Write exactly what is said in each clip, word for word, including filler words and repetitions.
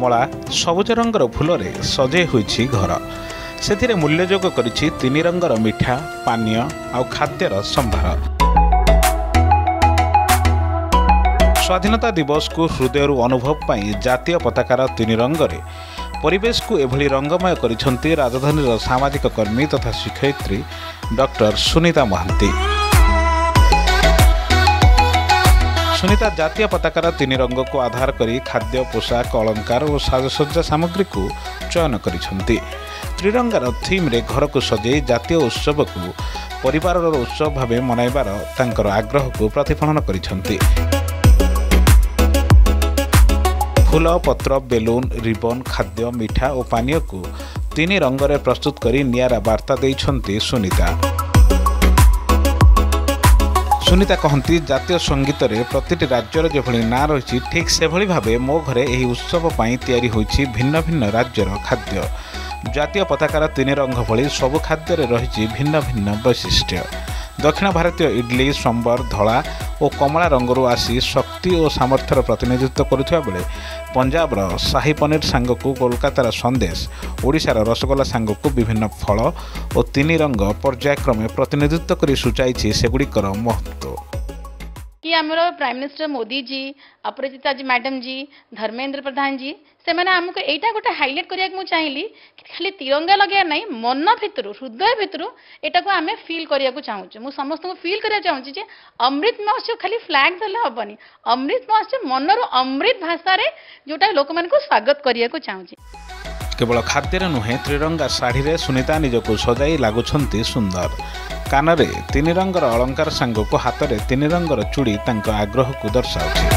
कमला सबुज रंगर फूल सजे होईछि घर से मूल्ययोग करिछि तीन रंगर मिठा पानीय आउ खाद्यर संभार। स्वाधीनता दिवस को हृदय अनुभव पाई जातीय पताकार तीन रंगरे परिवेश को एभली रंगमय करिसेंती राजधानी सामाजिक कर्मी तथा शिक्षयित्री डॉक्टर सुनीता महांती। सुनीता जातीय पताकार तीन रंग को आधार करी खाद्य पोशाक अलंकार और साजसज्जा सामग्री को चयन करिसेंती। त्रिरंगार थीम रे घर को सजे जातीय उत्सव को परिवार उत्सव भाव मनाइबार तांकर आग्रह को प्रतिफलन करिसेंती। फूल पत्र बेलून रिबन खाद्य मिठा और पानीय को तीन रंगरे प्रस्तुत करी नियारा वार्ता देइछंती सुनीता। सुनीता कहती जातीय संगीत रे प्रतिटी राज्यर जेभली ना रही ठीक से भली भावे मो घरे एही उत्सव पाई तैयारी होईछि भिन्न भिन्न राज्यर खाद्य। जातीय पताकार तीन रंग भली सबु खाद्य रे रही भिन्न भिन्न वैशिष्ट्य। दक्षिण भारतीय इडली संबर धला और कमला रंगरू आसी शक्ति और सामर्थ्यर प्रतिनिधित्व करुवा बेले पंजाब शाही पनीर सांग को कोलकातार संदेश ओडिशार रसगोला सांग को विभिन्न फल और तीन रंग पर्यायक्रमे प्रतिनिधित्व कर सूचाई सेगुड़िकर महत्व। कि आमर prime minister Modi ji Aparajita ji madam जी धर्मेंद्र प्रधान जी से मैंने आमको एटा गोटे हाइलाइट करिया चाहिए खाली तिरंगा लगे ना मन भितर हृदय भितर एटा को आम फिल करिया चाहूँ मु समस्त को फिल करिया चाहूँ जे अमृत महोत्सव खाली फ्लैग देले हेनी अमृत महोत्सव मनर अमृत भाषा रे जोटा लोक मान को स्वागत करिया चाहूँ। केवल खाद्य नुहे त्रिरंगा शाढ़ी रे सुनीता निजको सजाई लगुंट सुंदर कानरे तीन रंगर अलंकार सांग को हाथ में तीन रंगर चूड़ी तांको आग्रह को दर्शाଉଛି।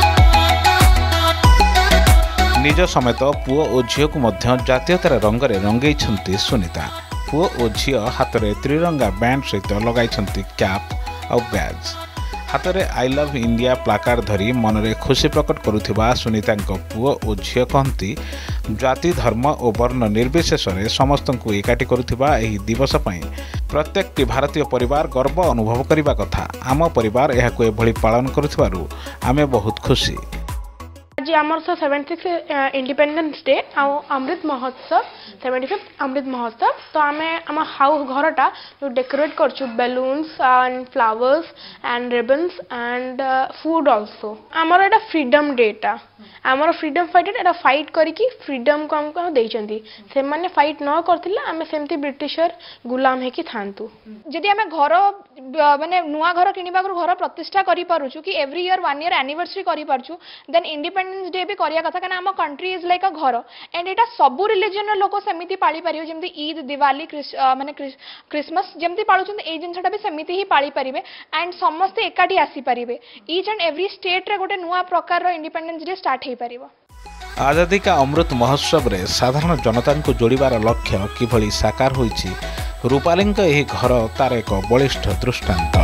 निज समेत पुओ और झील को मध्य जातीयतार रंगरे रंगई सुनीता। पुओ और झील हाथ में त्रिरंगा बैंड सहित लगाई कैप और बैज हाथ में आई लव इंडिया प्लाकार्ड धरी मन में खुशी प्रकट करुथिबा सुनीता पुओ और झील कहती जाति धर्म और वर्ण निर्विशेष समस्त को एकाठी करुथिबा एही दिवस पई प्रत्येक भारतीय परिवार गर्व अनुभव करने कथा। आम परिवार यह एभली पालन करुथिबारु आमे बहुत खुशी। आज आमर so seventy six independence day आ अमृत महोत्सव सेवेंटी फिफ्थ अमृत महोत्सव तो आम आम हाउस घरटा जो डेकोरेट करछु balloons and flowers and ribbons and food also आमर एटा फ्रीडम डेटा आमर फ्रीडम फाइटर एटा फाइट करिकी फ्रीडम को हमको देइचंती से माने फाइट न करथिला आमे सेमती ब्रिटिशर गुलाम हेकी थांतु जदि आमे घर माने नुआ घर किनिबा घर प्रतिष्ठा करि पारुछु कि every year one year anniversary करि पारुछु देन इंडिपेंडेंस डे भी करिया कथा कारण आम कंट्री इज लाइक अ घर एंड एटा सबु रिलीजन लोक सेमिति पाली पारियो जेमति ईद दिवाली माने क्रिसमस जेमति पालुछन ए जिनसटा भी सेमिति ही पाली परिबे एंड समस्त एकाठी आसी परिबे ईच एंड एवरी स्टेट रे गोटे नुआ प्रकार रो इंडिपेंडेंस डे स्टार्ट हे परिबो। आजादी का अमृत महोत्सव रे साधारण जनता को जोड़िबार लक्ष्य किभली साकार होईछि रूपाली एही घर तार एक बलिष्ठ दृष्टांत।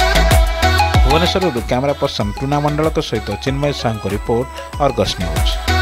भुवनेश्वर कैमरा पर्सन टूना मंडल सहित चिन्मय साहू रिपोर्ट अर्गस न्यूज।